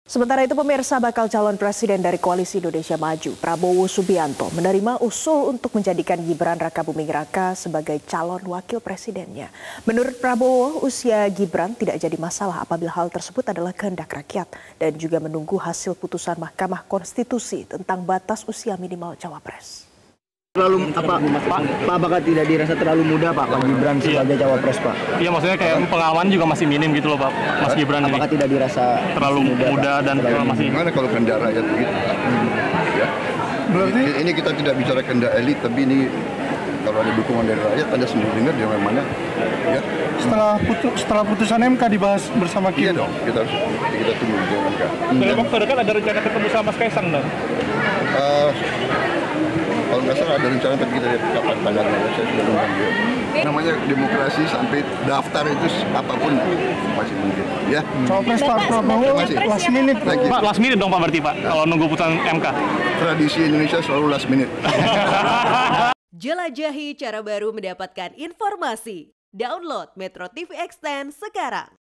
Sementara itu pemirsa, bakal calon presiden dari Koalisi Indonesia Maju, Prabowo Subianto, menerima usul untuk menjadikan Gibran Rakabuming Raka sebagai calon wakil presidennya. Menurut Prabowo, usia Gibran tidak jadi masalah apabila hal tersebut adalah kehendak rakyat dan juga menunggu hasil putusan Mahkamah Konstitusi tentang batas usia minimal cawapres. Apakah tidak dirasa terlalu muda Pak Gibran sebagai cawapres Pak? Iya, maksudnya kayak pengalaman juga masih minim gitu loh Pak, Mas Gibran ini. Apakah tidak dirasa terlalu muda dan masih... Gimana kalau kehendak rakyat begitu? Ya. Berarti ini kita tidak bicara kehendak elit, tapi ini kalau ada dukungan dari rakyat, Anda sendiri dengar di mana? Ya. Setelah putusan MK dibahas bersama kita. Iya dong, kita tunggu di MK. Dalam waktu dekat ada rencana ketemu sama Mas Kaisang dong? Kalau nggak salah ada rencana, tapi kita lihat kapan tanggalnya. Saya sudah nunggu. Namanya demokrasi, sampai daftar itu apapun masih mungkin. Ya. Cawapres Pak Prabowo last minute. Pak, last minute dong Pak berarti Pak, kalau nunggu putusan MK. Tradisi Indonesia selalu last minute. Jelajahi cara baru mendapatkan informasi. Download Metro TV Extend sekarang.